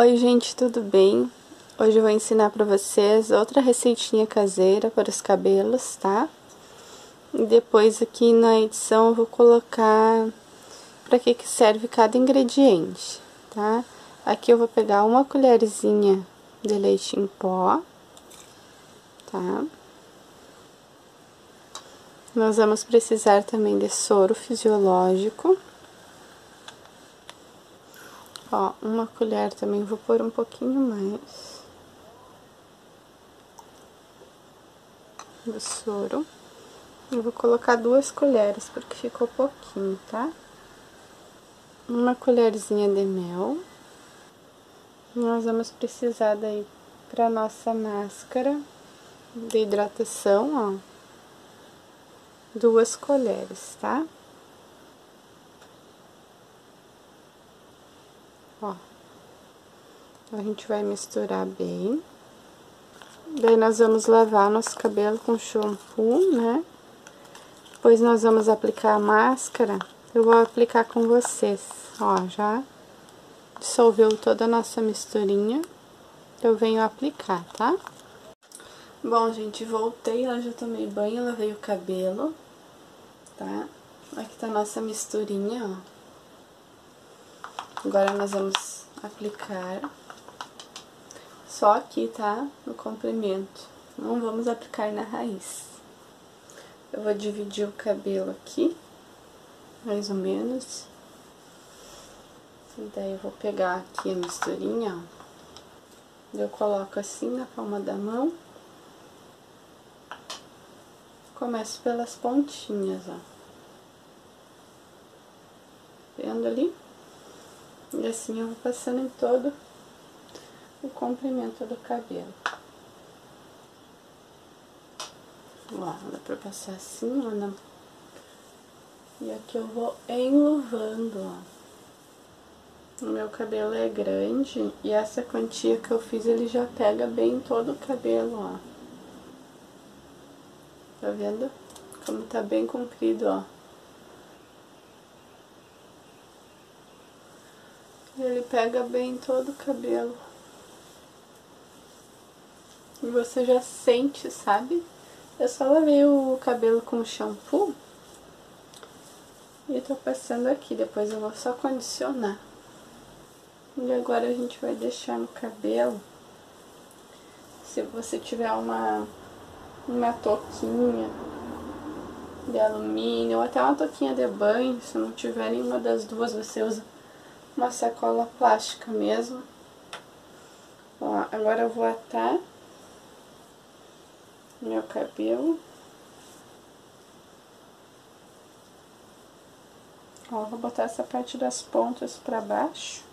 Oi gente, tudo bem? Hoje eu vou ensinar para vocês outra receitinha caseira para os cabelos, tá? E depois aqui na edição eu vou colocar para que serve cada ingrediente, tá? Aqui eu vou pegar uma colherzinha de leite em pó, tá? Nós vamos precisar também de soro fisiológico. Ó, uma colher também, vou pôr um pouquinho mais do soro. Eu vou colocar 2 colheres, porque ficou pouquinho, tá? Uma colherzinha de mel. Nós vamos precisar daí pra nossa máscara de hidratação, ó, 2 colheres, tá? Ó, a gente vai misturar bem. Daí nós vamos lavar nosso cabelo com shampoo, né? Depois nós vamos aplicar a máscara. Eu vou aplicar com vocês, ó, já dissolveu toda a nossa misturinha. Eu venho aplicar, tá? Bom, gente, voltei, eu já tomei banho, lavei o cabelo, tá? Aqui tá a nossa misturinha, ó. Agora nós vamos aplicar só aqui, tá? No comprimento. Não vamos aplicar na raiz. Eu vou dividir o cabelo aqui, mais ou menos. E daí eu vou pegar aqui a misturinha, ó. Eu coloco assim na palma da mão. Começo pelas pontinhas, ó. Vendo ali? E assim eu vou passando em todo o comprimento do cabelo. Ó, dá pra passar assim, ó. Não. E aqui eu vou enluvando, ó. O meu cabelo é grande e essa quantia que eu fiz, ele já pega bem todo o cabelo, ó. Tá vendo? Como tá bem comprido, ó. Ele pega bem todo o cabelo. E você já sente, sabe? Eu só lavei o cabelo com shampoo. E tô passando aqui, depois eu vou só condicionar. E agora a gente vai deixar no cabelo. Se você tiver uma touquinha de alumínio, ou até uma touquinha de banho, se não tiver nenhuma das duas, você usa uma sacola plástica mesmo. Ó, agora eu vou atar meu cabelo. Ó, vou botar essa parte das pontas pra baixo.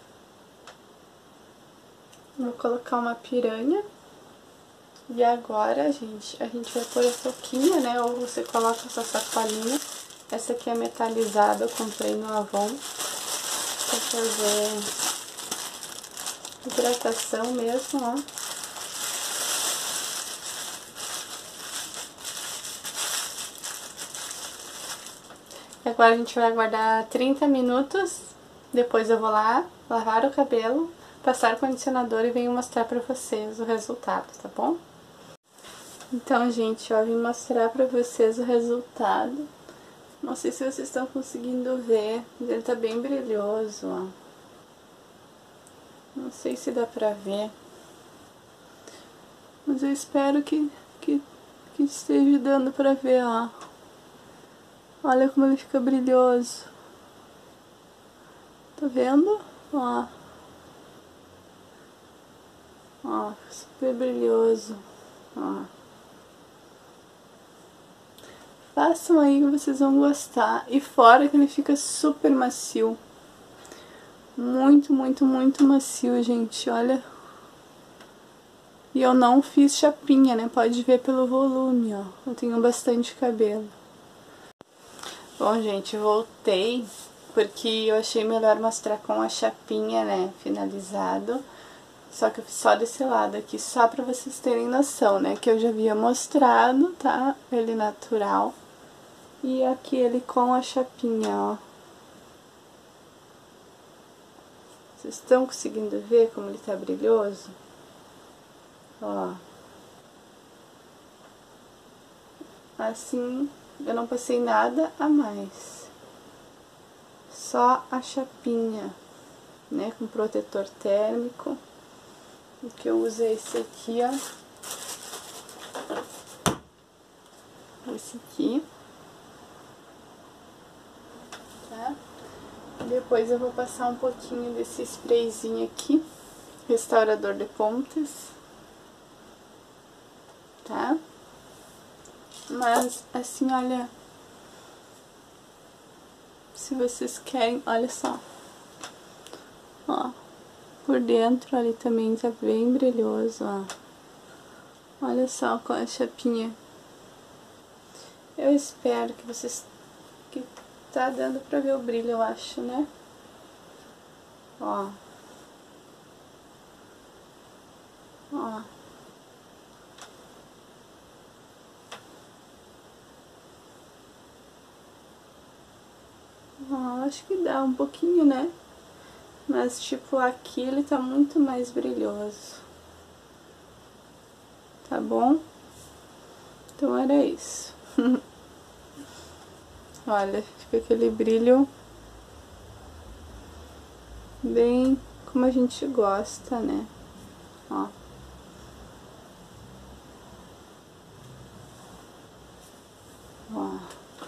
Vou colocar uma piranha. E agora, gente, a gente vai pôr a touquinha, né? Ou você coloca essa sacolinha. Essa aqui é metalizada, eu comprei no Avon. Pra fazer hidratação mesmo, ó. E agora a gente vai aguardar 30 minutos. Depois eu vou lá lavar o cabelo, passar o condicionador e venho mostrar pra vocês o resultado, tá bom? Então, gente, ó, vim mostrar pra vocês o resultado. Não sei se vocês estão conseguindo ver, mas ele tá bem brilhoso, ó. Não sei se dá pra ver. Mas eu espero que esteja dando pra ver, ó. Olha como ele fica brilhoso. Tá vendo? Ó. Ó, super brilhoso. Ó. Façam aí que vocês vão gostar. E fora que ele fica super macio. Muito, muito, muito macio, gente. Olha. E eu não fiz chapinha, né? Pode ver pelo volume, ó. Eu tenho bastante cabelo. Bom, gente, voltei porque eu achei melhor mostrar com a chapinha, né? Finalizado. Só que eu fiz só desse lado aqui, só pra vocês terem noção, né? Que eu já havia mostrado, tá? Ele natural. E aqui ele com a chapinha, ó. Vocês estão conseguindo ver como ele tá brilhoso? Ó. Assim, eu não passei nada a mais. Só a chapinha, né, com protetor térmico. O que eu uso é esse aqui, ó. Esse aqui. Tá? Depois eu vou passar um pouquinho desse sprayzinho aqui, restaurador de pontas. Tá? Mas, assim, olha, se vocês querem, olha só. Ó, por dentro ali também tá bem brilhoso, ó. Olha só com a chapinha. Eu espero que vocês... que tá dando pra ver o brilho, eu acho, né? Ó. Ó. Ó, acho que dá um pouquinho, né? Mas, tipo, aqui ele tá muito mais brilhoso. Tá bom? Então era isso. Olha, fica aquele brilho bem como a gente gosta, né? Ó. Ó.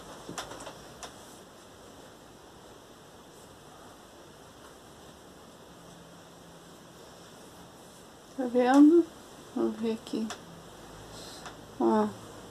Tá vendo? Vamos ver aqui. Ó.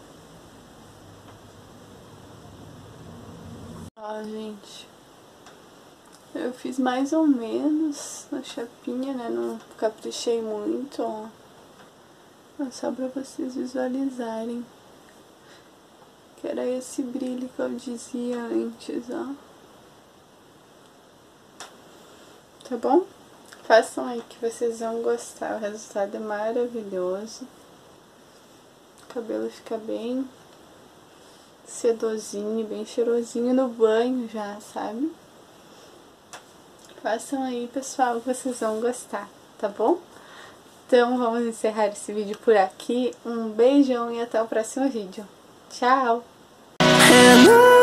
Ó, gente. Eu fiz mais ou menos na chapinha, né? Não caprichei muito, ó. É só pra vocês visualizarem. Que era esse brilho que eu dizia antes, ó. Tá bom? Façam aí que vocês vão gostar. O resultado é maravilhoso. O cabelo fica bem sedosinho, bem cheirosinho no banho já, sabe? Façam aí, pessoal, que vocês vão gostar, tá bom? Então, vamos encerrar esse vídeo por aqui. Um beijão e até o próximo vídeo. Tchau!